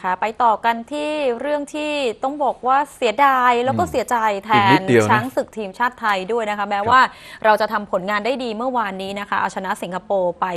นะคะไปต่อกันที่เรื่องที่ต้องบอกว่าเสียดายแล้วก็เสียใจแทนช้างศึกทีมชาติไทยด้วยนะคะแม้ว่าเราจะทำผลงานได้ดีเมื่อวานนี้นะคะเอาชนะสิงคโปร์ไป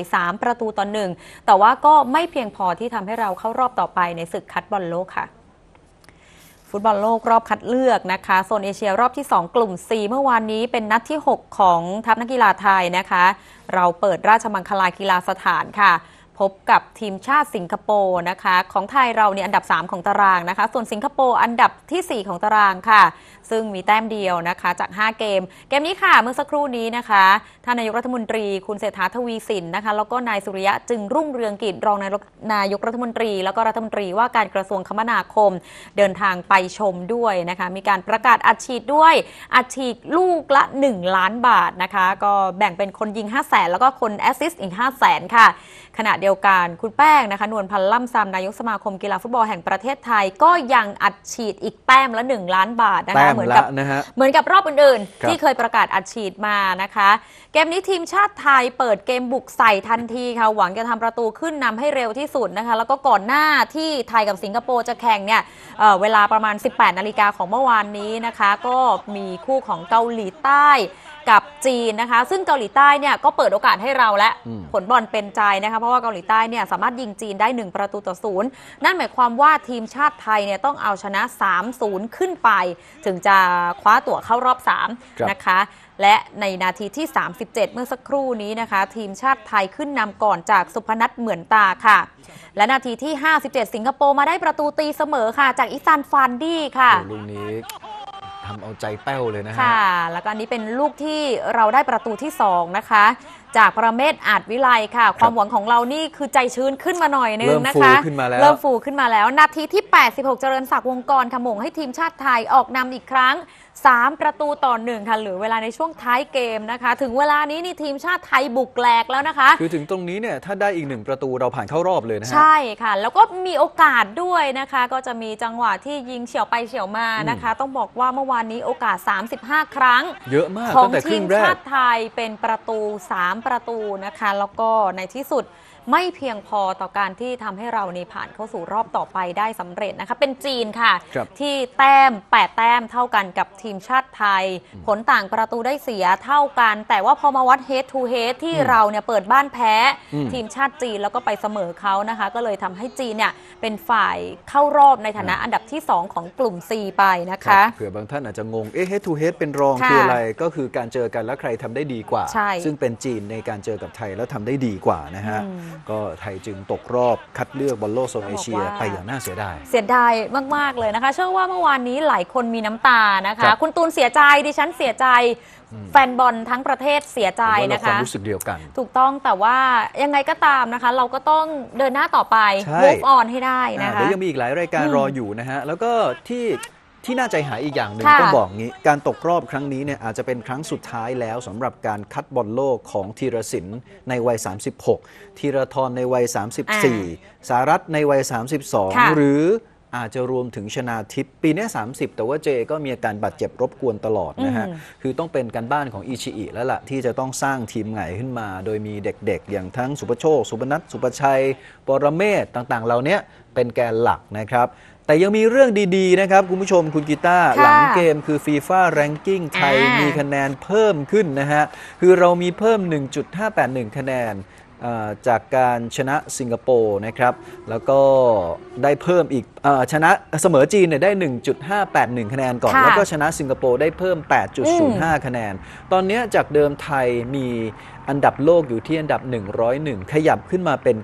3-1แต่ว่าก็ไม่เพียงพอที่ทำให้เราเข้ารอบต่อไปในศึกคัดบอลโลกค่ะฟุตบอลโลกรอบคัดเลือกนะคะโซนเอเชียรอบที่2กลุ่ม 4 เมื่อวานนี้เป็นนัดที่6ของทัพนักกีฬาไทยนะคะเราเปิดราชมังคลากีฬาสถานค่ะพบกับทีมชาติสิงคโปร์นะคะของไทยเราเนี่ยอันดับ3ของตารางนะคะส่วนสิงคโปร์อันดับที่4ของตารางค่ะซึ่งมีแต้มเดียวนะคะจาก5เกมนี้ค่ะเมื่อสักครู่นี้นะคะท่านนายกรัฐมนตรีคุณเศรษฐาทวีสินนะคะแล้วก็นายสุริยะจึงรุ่งเรืองกิจรองนายกรัฐมนตรีแล้วก็รัฐมนตรีว่าการกระทรวงคมนาคมเดินทางไปชมด้วยนะคะมีการประกาศอัดฉีดด้วยอัดฉีดลูกละ1 ล้านบาทนะคะก็แบ่งเป็นคนยิง 500,000 แล้วก็คนแอสซิสต์อีก 500,000 ค่ะขณะเดียวกันคุณแป้งนะคะนวลพันธ์ล่ำซำนายกสมาคมกีฬาฟุตบอลแห่งประเทศไทยก็ยังอัดฉีดอีกแต้มละ1 ล้านบาทนะคะเหมือนกับรอบอื่นๆที่เคยประกาศอัดฉีดมานะคะเกมนี้ทีมชาติไทยเปิดเกมบุกใส่ทันทีค่ะหวังจะทำประตูขึ้นนำให้เร็วที่สุดนะคะแล้วก็ก่อนหน้าที่ไทยกับสิงคโปร์จะแข่งเนี่ยเวลาประมาณ 18 นาฬิกาของเมื่อวานนี้นะคะก็มีคู่ของเกาหลีใต้กับจีนนะคะซึ่งเกาหลีใต้เนี่ยก็เปิดโอกาสให้เราและผลบอลเป็นใจนะคะเพราะว่าเกาหลีใต้เนี่ยสามารถยิงจีนได้1-0นั่นหมายความว่าทีมชาติไทยเนี่ยต้องเอาชนะ 3-0 ขึ้นไปถึงจะคว้าตั๋วเข้ารอบ3นะคะและในนาทีที่37เมื่อสักครู่นี้นะคะทีมชาติไทยขึ้นนำก่อนจากสุพนัทเหมือนตาค่ะและนาทีที่57สิงคโปร์มาได้ประตูตีเสมอค่ะจากอิซานฟานดี้ค่ะลูกนี้ทำเอาใจแป้วเลยนะฮะค่ะแล้วก็อันนี้เป็นลูกที่เราได้ประตูที่2นะคะจากประเมศอาจวิไลค่ะความหวังของเรานี่คือใจชื้นขึ้นมาหน่อยนึงนะคะเริ่มฟูขึ้นมาแล้วนาทีที่86เจริญศักดิ์วงกรขมงให้ทีมชาติไทยออกนำอีกครั้ง3-1ค่ะเหลือเวลาในช่วงท้ายเกมนะคะถึงเวลานี้นี่ทีมชาติไทยบุกแหลกแล้วนะคะคือถึงตรงนี้เนี่ยถ้าได้อีก1ประตูเราผ่านเข้ารอบเลยนะฮะใช่ค่ะแล้วก็มีโอกาสด้วยนะคะก็จะมีจังหวะที่ยิงเฉี่ยวไปเฉี่ยวมานะคะต้องบอกว่าเมื่อวานนี้โอกาส35ครั้งเยอะมากของทีมชาติไทยเป็นประตู3ประตูนะคะแล้วก็ในที่สุดไม่เพียงพอต่อการที่ทำให้เราในผ่านเข้าสู่รอบต่อไปได้สำเร็จนะคะเป็นจีนค่ะที่แต้ม8แต้มเท่ากันกับทีมชาติไทยผลต่างประตูได้เสียเท่ากันแต่ว่าพอมาวัด head to head ที่เราเนี่ยเปิดบ้านแพ้ทีมชาติจีนแล้วก็ไปเสมอเขานะคะก็เลยทำให้จีนเนี่ยเป็นฝ่ายเข้ารอบในฐานะอันดับที่2ของกลุ่ม C ไปนะคะเผื่อบางท่านอาจจะงงhead to head เป็นรองคืออะไรก็คือการเจอกันแล้วใครทำได้ดีกว่าซึ่งเป็นจีนในการเจอกับไทยแล้วทำได้ดีกว่านะฮะก็ไทยจึงตกรอบคัดเลือกบอลโลกโซนเอเชียไปอย่างน่าเสียดายมากๆเลยนะคะเชื่อว่าเมื่อวานนี้หลายคนมีน้ำตานะคะคุณตูนเสียใจดิฉันเสียใจแฟนบอลทั้งประเทศเสียใจนะคะความรู้สึกเดียวกันถูกต้องแต่ว่ายังไงก็ตามนะคะเราก็ต้องเดินหน้าต่อไป move on ให้ได้นะคะเดี๋ยวยังมีอีกหลายรายการรออยู่นะฮะแล้วก็ที่น่าใจหายอีกอย่างหนึ่งต้องบอกงี้การตกรอบครั้งนี้เนี่ยอาจจะเป็นครั้งสุดท้ายแล้วสำหรับการคัดบอลโลกของธีรศิลป์ในวัย36ธีรทรในวัย34สารัตน์ในวัย32หรืออาจจะรวมถึงชนาทิพย์ปีนี้30แต่ว่าเจก็มีอาการบาดเจ็บรบกวนตลอดนะฮะคือต้องเป็นการบ้านของอิชิอิแล้วล่ะที่จะต้องสร้างทีมใหม่ขึ้นมาโดยมีเด็กๆอย่างทั้งสุภโชคสุพนัทสุภชัยปรเมศต่างๆเหล่านี้เป็นแกนหลักนะครับแต่ยังมีเรื่องดีๆนะครับคุณผู้ชมคุณกีตาร์หลังเกมคือ FIFA Ranking ไทยมีคะแนนเพิ่มขึ้นนะฮะคือเรามีเพิ่ม 1.581 คะแนนจากการชนะสิงคโปร์นะครับแล้วก็ได้เพิ่มอีกชนะเสมอจีนเนี่ยได้ 1.581 คะแนนก่อนแล้วก็ชนะสิงคโปร์ได้เพิ่ม 8.05 คะแนนตอนนี้จากเดิมไทยมีอันดับโลกอยู่ที่อันดับ101ขยับขึ้นมาเป็น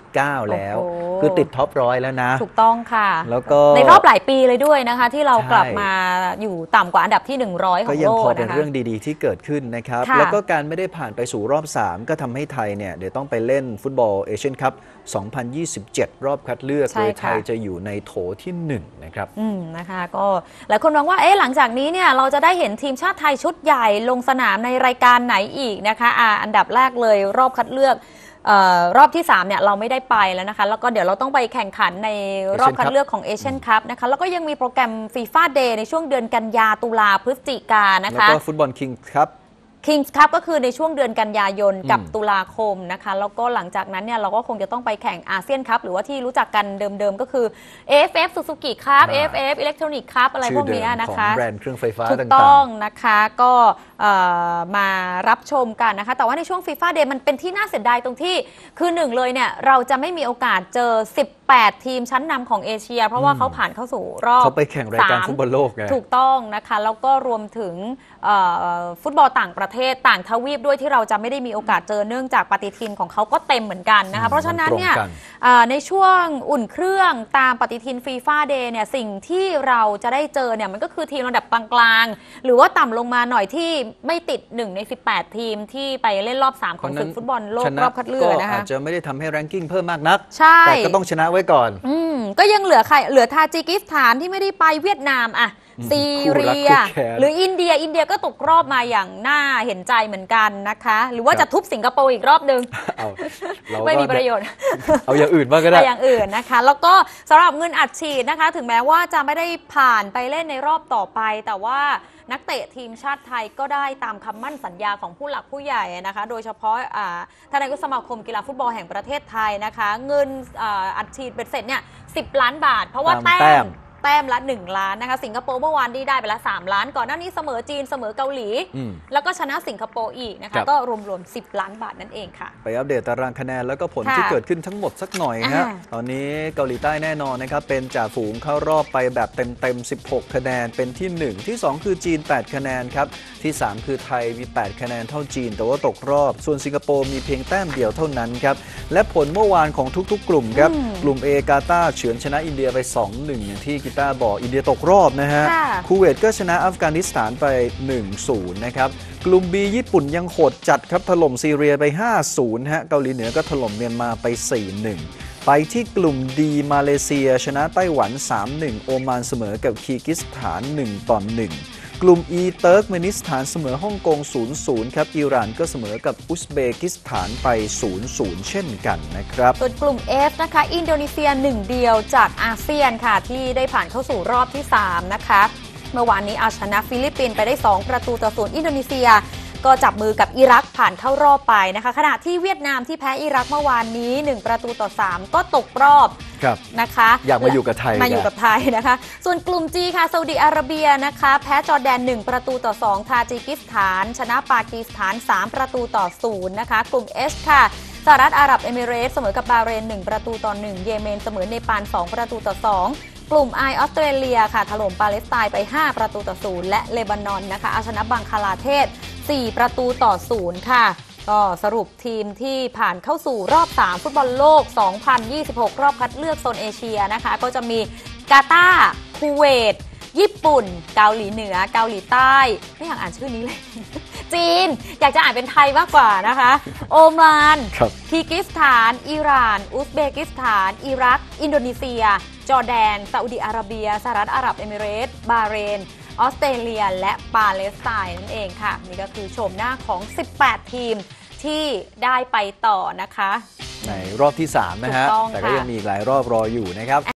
99แล้วคือติดท็อป100แล้วนะถูกต้องค่ะแล้วก็ในรอบหลายปีเลยด้วยนะคะที่เรากลับมาอยู่ต่ำกว่าอันดับที่100ของโลกนะคะก็ยังพอเป็นเรื่องดีๆที่เกิดขึ้นนะครับแล้วก็การไม่ได้ผ่านไปสู่รอบ3ก็ทำให้ไทยเนี่ยเดี๋ยวต้องไปเล่นฟุตบอลเอเชียนคัพ2027 รอบคัดเลือกโดยไทยจะอยู่ในโถที่1นะครับนะคะก็หลายคนมองว่าหลังจากนี้เนี่ยเราจะได้เห็นทีมชาติไทยชุดใหญ่ลงสนามในรายการไหนอีกนะคะอันดับแรกเลยรอบคัดเลือกรอบที่3เนี่ยเราไม่ได้ไปแล้วนะคะแล้วก็เดี๋ยวเราต้องไปแข่งขันในรอบคัดเลือกของเอเชียนคัพนะคะแล้วก็ยังมีโปรแกรมฟีฟ่าเดย์ในช่วงเดือนกันยาตุลาพฤศจิกายนนะคะแล้วก็ฟุตบอลคิงส์คัพ Kings Cup ก็คือในช่วงเดือนกันยายนกับตุลาคมนะคะแล้วก็หลังจากนั้นเนี่ยเราก็คงจะต้องไปแข่งอาเซียนคัพหรือว่าที่รู้จักกันเดิมๆก็คือ AFF Suzuki Cup AFF Electronic Cup อะไรพวกนี้นะคะของแบรนด์เครื่องไฟฟ้าถูกต่างๆต้องนะคะก็มารับชมกันนะคะแต่ว่าในช่วง FIFA Day มันเป็นที่น่าเสียดายตรงที่คือหนึ่งเลยเนี่ยเราจะไม่มีโอกาสเจอ18ทีมชั้นนำของเอเชียเพราะว่าเขาผ่านเข้าสู่รอบเขาไปแข่งรายการฟุตบอลโลกไงถูกต้องนะคะแล้วก็รวมถึงฟุตบอลต่างประเทศต่างทวีปด้วยที่เราจะไม่ได้มีโอกาสเจอเนื่องจากปฏิทินของเขาก็เต็มเหมือนกันนะคะเพราะฉะนั้นเนี่ยในช่วงอุ่นเครื่องตามปฏิทินฟีฟ่าเดย์เนี่ยสิ่งที่เราจะได้เจอเนี่ยมันก็คือทีมระดับกลางๆหรือว่าต่ำลงมาหน่อยที่ไม่ติด1ใน18ทีมที่ไปเล่นรอบ3ของศึกฟุตบอลโลกรอบคัดเลือกนะคะอาจจะไม่ได้ทำให้แรงกิ้งเพิ่มมากนักแต่ก็ต้องชนะไว้ก่อนก็ยังเหลือใครเหลือทาจิกิสถานที่ไม่ได้ไปเวียดนามอะซีเรียหรืออินเดียก็ตกรอบมาอย่างน่าเห็นใจเหมือนกันนะคะหรือว่าจะทุบสิงคโปร์อีกรอบนึงไม่มีประโยชน์เอาอย่างอื่นบ้างก็ได้อย่างอื่นนะคะแล้วก็สำหรับเงินอัดฉีดนะคะถึงแม้ว่าจะไม่ได้ผ่านไปเล่นในรอบต่อไปแต่ว่านักเตะทีมชาติไทยก็ได้ตามคำมั่นสัญญาของผู้หลักผู้ใหญ่นะคะโดยเฉพาะทนายกสมาคมกีฬาฟุตบอลแห่งประเทศไทยนะคะเงินอัดฉีดเบ็ดเสร็จเนี่ย10 ล้านบาทเพราะว่าแต้มละ1 ล้านนะคะสิงคโปร์เมื่อวานได้ไปละ3 ล้านก่อนหน้านี้เสมอจีนเสมอเกาหลีแล้วก็ชนะสิงคโปร์อีกนะคะก็รวม10 ล้านบาทนั่นเองค่ะไปอัปเดตตารางคะแนนแล้วก็ผลที่เกิดขึ้นทั้งหมดสักหน่อยฮะตอนนี้เกาหลีใต้แน่นอนนะครับเป็นจ่าฝูงเข้ารอบไปแบบเต็ม16คะแนนเป็นที่1ที่2คือจีน8คะแนนครับที่3คือไทยมี8คะแนนเท่าจีนแต่ว่าตกรอบส่วนสิงคโปร์มีเพียงแต้มเดียวเท่านั้นครับและผลเมื่อวานของทุกๆกลุ่มครับกลุ่ม A กาตาร์เฉือนชนะอินเดียไป 2-1 อย่างที่กีตาร์บอกอินเดียตกรอบนะฮะคูเวตก็ชนะอัฟกานิสถานไป 1-0 นะครับกลุ่ม B ญี่ปุ่นยังโหดจัดครับถล่มซีเรียไป 5-0 ฮะเกาหลีเหนือก็ถล่มเมียนมาไป 4-1 ไปที่กลุ่ม D มาเลเซียชนะไต้หวัน 3-1 โอมานเสมอกับคีร์กิสถาน 1-1 กลุ่ม E เติร์กเมนิสถานเสมอฮ่องกง 0-0 ครับอิหร่านก็เสมอกับอุซเบกิสถานไป 0-0 เช่นกันนะครับส่วนกลุ่ม F นะคะอินโดนีเซีย1 เดียวจากอาเซียนค่ะที่ได้ผ่านเข้าสู่รอบที่3นะคะเมื่อวานนี้เอาชนะฟิลิปปินส์ไปได้2-0อินโดนีเซียก็จับมือกับอิรักผ่านเข้ารอบไปนะคะขณะที่เวียดนามที่แพ้อิรักเมื่อวานนี้1-3ก็ตกรอบนะคะอยากมาอยู่กับไทยนะคะส่วนกลุ่ม G ค่ะซาอุดิอาระเบียนะคะแพ้จอร์แดน1-2ทาจิกิสถานชนะปากีสถาน3-0นะคะกลุ่ม H ค่ะสหรัฐอาหรับเอมิเรตส์เสมอกับบาห์เรน1-1เยเมนเสมอเนปาล2-2กลุ่ม I ออสเตรเลียค่ะถล่มปาเลสไตน์ไป5-0และเลบานอนนะคะเอาชนะบังคลาเทศ4-0ค่ะก็สรุปทีมที่ผ่านเข้าสู่รอบ3ฟุตบอลโลก2026รอบคัดเลือกโซนเอเชียนะคะก็จะมีกาตาร์คูเวตญี่ปุ่นเกาหลีเหนือเกาหลีใต้ไม่อยากอ่านชื่อนี้เลยจีนอยากจะอ่านเป็นไทยมากกว่านะคะโอมานคีร์กิสถานอิหร่านอุซเบกิสถานอิรักอินโดนีเซียจอร์แดนซาอุดิอาระเบียสหรัฐอาหรับเอมิเรตส์บาห์เรนออสเตรเลียและปาเลสไตน์นั่นเองค่ะนี่ก็คือโฉมหน้าของ18ทีมที่ได้ไปต่อนะคะในรอบที่3นะฮะแต่ก็ยังมีอีกหลายรอบรออยู่นะครับ